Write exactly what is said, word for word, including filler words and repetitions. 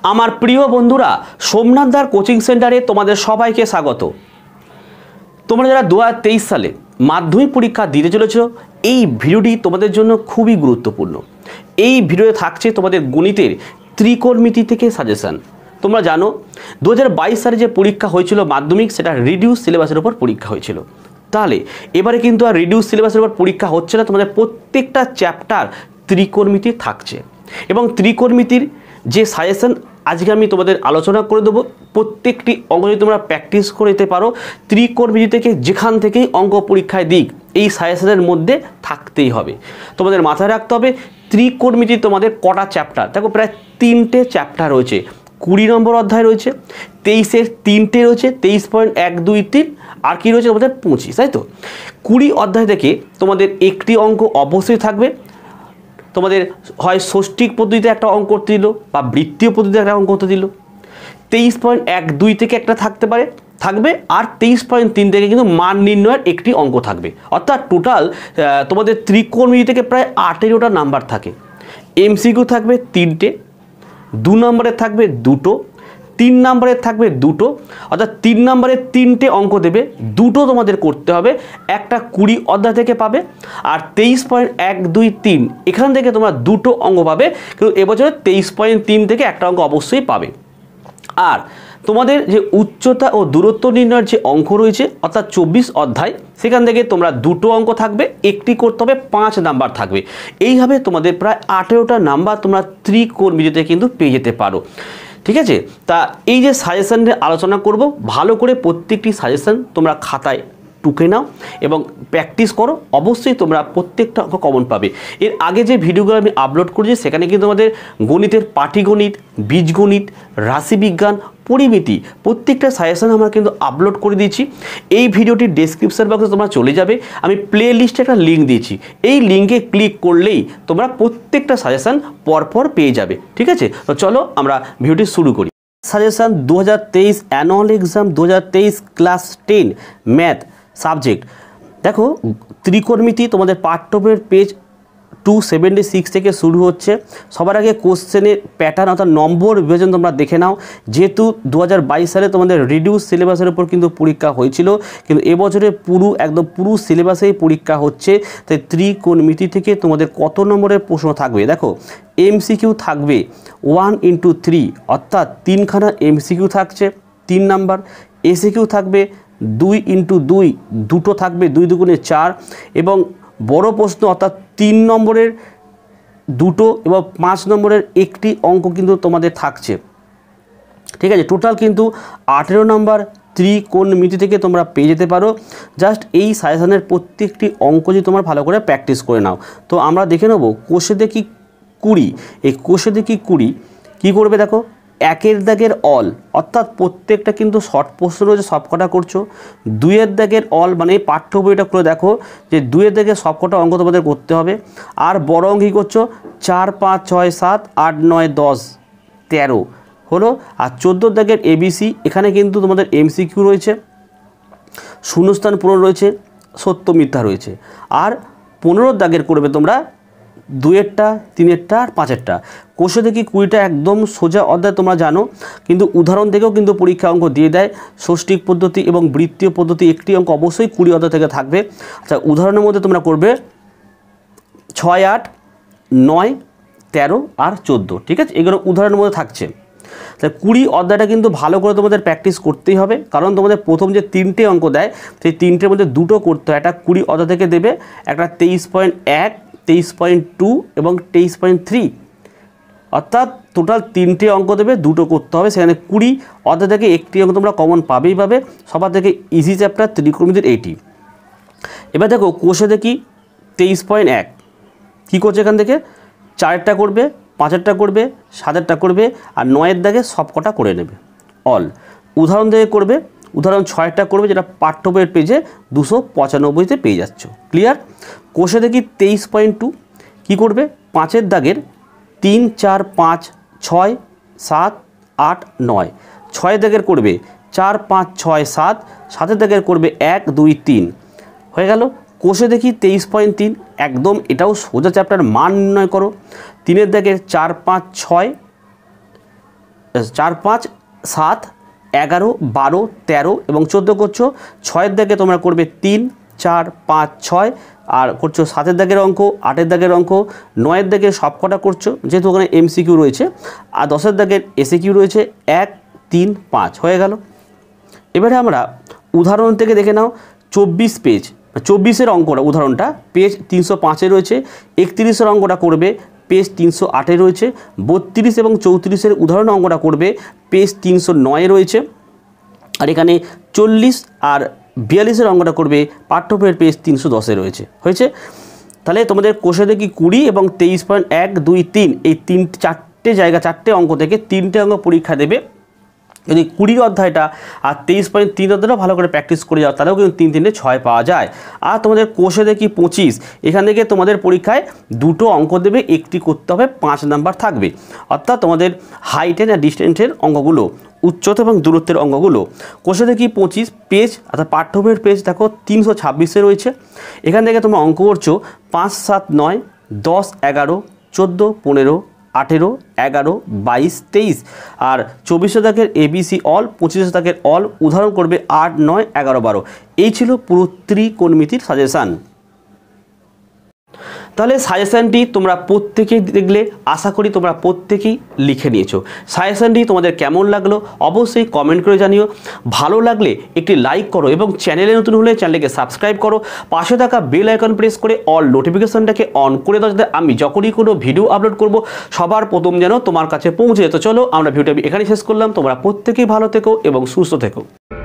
আমার প্রিয় বন্ধুরা, সোমনাথ দার কোচিং সেন্টারে তোমাদের সবাইকে স্বাগত। তোমরা যারা দু হাজার তেইশ সালে মাধ্যমিক পরীক্ষা দিতে চলেছ, এই ভিডিওটি তোমাদের জন্য খুবই গুরুত্বপূর্ণ। এই ভিডিওতে থাকছে তোমাদের গণিতের ত্রিকোণমিতি থেকে সাজেশন। তোমরা জানো দু হাজার বাইশ সালে যে পরীক্ষা হয়েছিল মাধ্যমিক, সেটা রিডিউস সিলেবাসের উপর পরীক্ষা হয়েছিল। তাহলে এবারে কিন্তু আর রিডিউস সিলেবাসের উপর পরীক্ষা হচ্ছে না, তোমাদের প্রত্যেকটা চ্যাপ্টার ত্রিকোণমিতি থাকছে। এবং ত্রিকোণমিতির যে সাজেশন আজকে আমি তোমাদের আলোচনা করে দেবো, প্রত্যেকটি অঙ্ক যদি তোমরা প্র্যাকটিস করে দিতে পারো, ত্রিকোণমিতি থেকে যেখান থেকেই অঙ্ক পরীক্ষায় দিক এই সাজেশনের মধ্যে থাকতেই হবে। তোমাদের মাথায় রাখতে হবে ত্রিকোণমিতি তোমাদের কটা চ্যাপ্টার, দেখো প্রায় তিনটে চ্যাপ্টার রয়েছে। কুড়ি নম্বর অধ্যায় রয়েছে, তেইশের তিনটে রয়েছে, তেইশ পয়েন্ট এক দুই তিন, আর কি রয়েছে তোমাদের পঁচিশ, তাই তো। কুড়ি অধ্যায় থেকে তোমাদের একটি অঙ্ক অবশ্যই থাকবে, তোমাদের হয় ষষ্ঠিক পদ্ধতিতে একটা অঙ্ক করতে দিল বা বৃত্তীয় পদ্ধতিতে একটা অঙ্ক করতে দিল। তেইশ পয়েন্ট এক দুই থেকে একটা থাকতে পারে থাকবে আর তেইশ পয়েন্ট তিন থেকে কিন্তু মান নির্ণয়ের একটি অঙ্ক থাকবে। অর্থাৎ টোটাল তোমাদের ত্রিকোণমিতি থেকে প্রায় আঠেরোটা নাম্বার থাকে। এমসিকিউ থাকবে তিনটে, দু নম্বরের থাকবে দুটো, তিন নম্বরের থাকবে দুটো, অর্থাৎ তিন নম্বরের তিনটে অঙ্ক দেবে, দুটো তোমাদের করতে হবে, একটা কুড়ি অধ্যায় থেকে পাবে। আর তেইশ পয়েন্ট এক দুই তিন এখান থেকে তোমরা দুটো অঙ্ক পাবে, কিন্তু এবছরে তেইশ পয়েন্ট তিন থেকে একটা অঙ্ক অবশ্যই পাবে। আর তোমাদের যে উচ্চতা ও দূরত্ব নির্ণয়ের যে অঙ্ক রয়েছে, অর্থাৎ চব্বিশ অধ্যায়, সেখান থেকে তোমরা দুটো অঙ্ক থাকবে, একটি করতে হবে, পাঁচ নাম্বার থাকবে। এইভাবে তোমাদের প্রায় আঠেরোটা নাম্বার তোমরা ত্রিকোণমিতিতে কিন্তু পেয়ে যেতে পারো। ঠিক আছে, তা এই যে সাজেশন নিয়ে আলোচনা করব, ভালো করে প্রত্যেকটি সাজেশন তোমরা খাতায় টুকে নাও এবং প্র্যাকটিস করো, অবশ্যই তোমরা প্রত্যেকটা অঙ্ক কমন পাবে। এর আগে যে ভিডিওগুলো আমি আপলোড করেছি সেখানে কিন্তু আমাদের গণিতের পাটিগণিত, বীজগণিত, রাশিবিজ্ঞান, পরিমিতি প্রত্যেকটা সাজেশন আমরা কিন্তু আপলোড করে দিয়েছি। এই ভিডিওটির ডেসক্রিপশন বক্সে তোমরা চলে যাবে, আমি প্লে লিস্টে একটা লিঙ্ক দিয়েছি, এই লিঙ্কে ক্লিক করলেই তোমরা প্রত্যেকটা সাজেশন পরপর পেয়ে যাবে। ঠিক আছে, তো চলো আমরা ভিডিওটি শুরু করি। সাজেশন দু হাজার তেইশ অ্যানুয়াল এক্সাম দু হাজার তেইশ ক্লাস টেন ম্যাথ সাবজেক্ট। দেখো ত্রিকোণমিতি তোমাদের পাঠ্যবইয়ের পেজ টু সেভেন্টি সিক্স থেকে শুরু হচ্ছে। সবার আগে কোশ্চেনের প্যাটার্ন অর্থাৎ নম্বর বিভাজন তোমরা দেখে নাও। যেহেতু দু হাজার বাইশ সালে তোমাদের রিডিউস সিলেবাসের উপর কিন্তু পরীক্ষা হয়েছিল, কিন্তু এবছরে পুরো একদম পুরো সিলেবাসেই পরীক্ষা হচ্ছে, তাই ত্রিকোণমিতি থেকে তোমাদের কত নম্বরের প্রশ্ন থাকবে। দেখো এমসিকিউ থাকবে ওয়ান ইন্টু থ্রি, অর্থাৎ তিনখানা এমসিকিউ থাকছে তিন নাম্বার। এসিকিউ থাকবে দুই ইন্টু দুই, দুটো থাকবে, দুই দুগুণে চার। এবং বড় প্রশ্ন অর্থাৎ তিন নম্বরের দুটো এবং পাঁচ নম্বরের একটি অঙ্ক কিন্তু তোমাদের থাকছে। ঠিক আছে, টোটাল কিন্তু আঠেরো নম্বর ত্রিকোণমিতি থেকে তোমরা পেয়ে যেতে পারো। জাস্ট এই সাজেশনের প্রত্যেকটি অঙ্ক যদি তোমরা ভালো করে প্র্যাকটিস করে নাও। তো আমরা দেখে নেব কোষে দেখি কুড়ি। এই কোষে দেখি কুড়ি কী করবে, দেখো একের দাগের অল, অর্থাৎ প্রত্যেকটা কিন্তু শর্ট প্রশ্ন রয়েছে, সবকটা করছো। দুইয়ের দাগের অল মানে পাঠ্য বইটা করে দেখো যে দুইয়ের দাগের সবকটা অঙ্ক তোমাদের করতে হবে। আর বড় অঙ্ক কী করছো, চার পাঁচ ছয় সাত আট নয় দশ তেরো হলো। আর চোদ্দোর দাগের এবিসি, এখানে কিন্তু তোমাদের এমসিকিউ রয়েছে, শূন্যস্থান পূরণ রয়েছে, সত্য মিথ্যা রয়েছে। আর পনেরোর দাগের করবে তোমরা দুইয়েরটা, তিনেরটা আর পাঁচেরটা। কোষে দেখি কুড়িটা একদম সোজা অধ্যায় তোমরা জানো, কিন্তু উদাহরণ থেকেও কিন্তু পরীক্ষা অঙ্ক দিয়ে দেয়। ষষ্ঠিক পদ্ধতি এবং বৃত্তীয় পদ্ধতি একটি অঙ্ক অবশ্যই কুড়ি অধ্যায় থেকে থাকবে। আচ্ছা, উদাহরণের মধ্যে তোমরা করবে ছয় আট নয় তেরো আর চোদ্দো। ঠিক আছে, এগুলো উদাহরণের মধ্যে থাকছে। তাই কুড়ি অধ্যায়টা কিন্তু ভালো করে তোমাদের প্র্যাকটিস করতেই হবে, কারণ তোমাদের প্রথম যে তিনটে অঙ্ক দেয় সেই তিনটের মধ্যে দুটো করতে হয়। একটা কুড়ি অধ্যায় থেকে দেবে, একটা তেইশ পয়েন্ট এক, তেইশ পয়েন্ট টু এবং তেইশ পয়েন্ট থ্রি, অর্থাৎ টোটাল তিনটে অঙ্ক দেবে, দুটো করতে হবে। সেখানে কুড়ি অধ্যায় থেকে একটি অঙ্ক তোমরা কমন পাবেই পাবে। সবার থেকে ইজি চ্যাপ্টার ত্রিকোণমিতির এইটি। এবার দেখো কোষে দেখি তেইশ পয়েন্ট এক কী করছে, এখান থেকে চারেরটা করবে, পাঁচেরটা করবে, সাতেরটা করবে আর নয়ের দাগে সবকটা করে নেবে অল। উদাহরণ থেকে করবে, উদাহরণ ছয়টা করবে, যেটা পাঠ্য বইয়ের পেজে দুশো পঁচানব্বইতে পেয়ে যাচ্ছ। ক্লিয়ার। কোষে দেখি তেইশ পয়েন্ট টু কী করবে, পাঁচের দাগের তিন চার পাঁচ ছয় সাত আট নয়, ছয় দাগের করবে চার পাঁচ ছয় সাত, সাতের দাগের করবে এক দুই তিন, হয়ে গেল। কোষে দেখি তেইশ পয়েন্ট তিন, একদম এটাও সোজা চ্যাপ্টার, মান নির্ণয় করো। তিনের দাগের চার পাঁচ ছয় চার পাঁচ সাত এগারো বারো তেরো এবং চোদ্দো করছো। ছয়ের দাগে তোমরা করবে তিন চার পাঁচ ছয়, আর করছো সাতের দাগের অঙ্ক, আটের দাগের অঙ্ক, নয়ের দাগের সবকটা করছো যেহেতু ওখানে এমসিকিউ রয়েছে, আর দশের দাগের এসিকিউ রয়েছে। এক তিন পাঁচ হয়ে গেল। এবারে আমরা উদাহরণ থেকে দেখে নাও। চব্বিশ পেজ, চব্বিশের অঙ্কটা উদাহরণটা পেজ তিনশো পাঁচে রয়েছে। একত্রিশের অঙ্কটা করবে পেজ তিনশো আটে রয়েছে। বত্রিশ এবং চৌত্রিশের উদাহরণ অঙ্কটা করবে পেজ তিনশো নয়ে রয়েছে। আর এখানে চল্লিশ আর বিয়াল্লিশের অঙ্কটা করবে পাঠ্যবইয়ের পেজ তিনশো দশে রয়েছে। হয়েছে? তাহলে তোমাদের কোষে দেখি কুড়ি এবং তেইশ পয়েন্ট এক দুই তিন এই তিন চারটে জায়গা চারটে অঙ্ক থেকে তিনটে অঙ্ক পরীক্ষা দেবে। যদি কুড়ির অধ্যায়টা আর তেইশ পয়েন্ট তিন অধ্যায়টা ভালো করে প্র্যাকটিস করে যাও তাহলেও কিন্তু তিন তিনটে ছয় পাওয়া যায়। আর তোমাদের কোষে দেখি পঁচিশ, এখান থেকে তোমাদের পরীক্ষায় দুটো অঙ্ক দেবে, একটি করতে হবে পাঁচ নাম্বার থাকবে। অর্থাৎ তোমাদের হাইটেন আর ডিস্টেন্সের অঙ্কগুলো, উচ্চতা এবং দূরত্বের অঙ্কগুলো। কোষে দেখি পঁচিশ পেজ অর্থাৎ পাঠ্যবইয়ের পেজ দেখো তিনশো ছাব্বিশে রয়েছে। এখান থেকে তোমরা অঙ্ক করছো পাঁচ সাত নয় দশ এগারো চোদ্দো পনেরো আঠেরো এগারো বাইশ তেইশ, আর চব্বিশশো দাগের এবিসি অল, পঁচিশশো দাগের অল, উদাহরণ করবে আট নয় এগারো বারো। এই ছিল পুরো ত্রিকোণমিতির সাজেশান। তাহলে সাজেশানটি তোমরা প্রত্যেকেই দেখলে, আশা করি তোমরা প্রত্যেকেই লিখে নিয়েছো। সাজেশানটি তোমাদের কেমন লাগলো অবশ্যই কমেন্ট করে জানিও। ভালো লাগলে একটি লাইক করো এবং চ্যানেলে নতুন হলে চ্যানেলকে সাবস্ক্রাইব করো। পাশে থাকা বেল আইকন প্রেস করে অল নোটিফিকেশনটাকে অন করে দাও, যাতে আমি যখনই কোনো ভিডিও আপলোড করব সবার প্রথম যেন তোমার কাছে পৌঁছে যেত। চলো আমরা ভিডিওটা এখানে শেষ করলাম। তোমরা প্রত্যেকেই ভালো থেকো এবং সুস্থ থেকো।